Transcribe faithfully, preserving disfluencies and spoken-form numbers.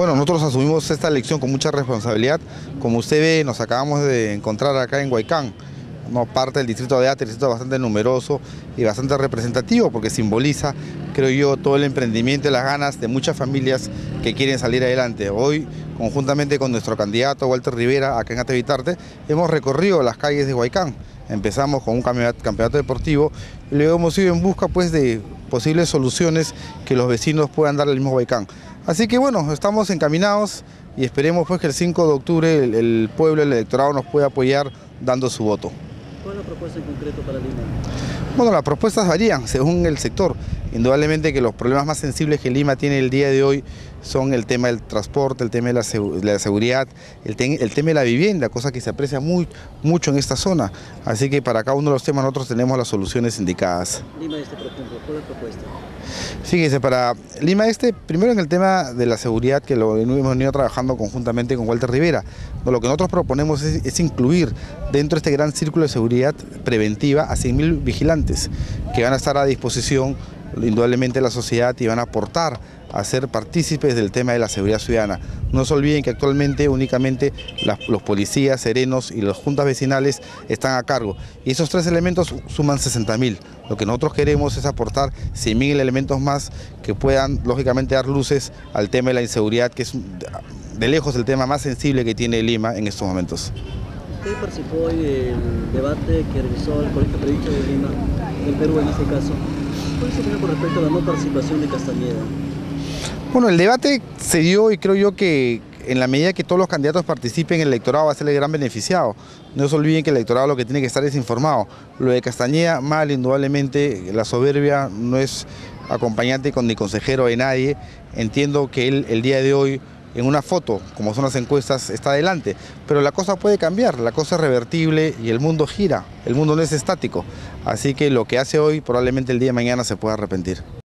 Bueno, nosotros asumimos esta elección con mucha responsabilidad. Como usted ve, nos acabamos de encontrar acá en Huaycán, ¿no? Parte del distrito de Ate, distrito bastante numeroso y bastante representativo porque simboliza, creo yo, todo el emprendimiento y las ganas de muchas familias que quieren salir adelante. Hoy, conjuntamente con nuestro candidato Walter Rivera, acá en Ate Bitarte, hemos recorrido las calles de Huaycán. Empezamos con un campeonato, campeonato deportivo y luego hemos ido en busca pues, de posibles soluciones que los vecinos puedan dar al mismo Huaycán. Así que bueno, estamos encaminados y esperemos pues que el cinco de octubre el, el pueblo, el electorado nos pueda apoyar dando su voto. ¿Cuál es la propuesta en concreto para Lima? Bueno, las propuestas varían según el sector. Indudablemente que los problemas más sensibles que Lima tiene el día de hoy son el tema del transporte, el tema de la, de la seguridad, el, te el tema de la vivienda, cosa que se aprecia muy, mucho en esta zona. Así que para cada uno de los temas nosotros tenemos las soluciones indicadas. Lima Este, por ejemplo, ¿cuál es la propuesta? Fíjese, para Lima Este, primero en el tema de la seguridad, que lo hemos venido trabajando conjuntamente con Walter Rivera. Lo que nosotros proponemos es, es incluir dentro de este gran círculo de seguridad preventiva a cien mil vigilantes que van a estar a disposición indudablemente de la sociedad y van a aportar a ser partícipes del tema de la seguridad ciudadana. No se olviden que actualmente únicamente las, los policías, serenos y las juntas vecinales están a cargo. Y esos tres elementos suman sesenta mil. Lo que nosotros queremos es aportar cien mil elementos más que puedan lógicamente dar luces al tema de la inseguridad, que es de lejos el tema más sensible que tiene Lima en estos momentos. Usted participó en el debate que realizó el Colegio Periodista de Lima, en Perú en este caso. ¿Cuál es su opinión con respecto a la no participación de Castañeda? Bueno, el debate se dio y creo yo que en la medida que todos los candidatos participen, el electorado va a ser el gran beneficiado. No se olviden que el electorado lo que tiene que estar es informado. Lo de Castañeda, mal, indudablemente, la soberbia no es acompañante con, ni consejero de nadie. Entiendo que él el día de hoy, en una foto, como son las encuestas, está adelante. Pero la cosa puede cambiar, la cosa es revertible y el mundo gira, el mundo no es estático. Así que lo que hace hoy, probablemente el día de mañana se pueda arrepentir.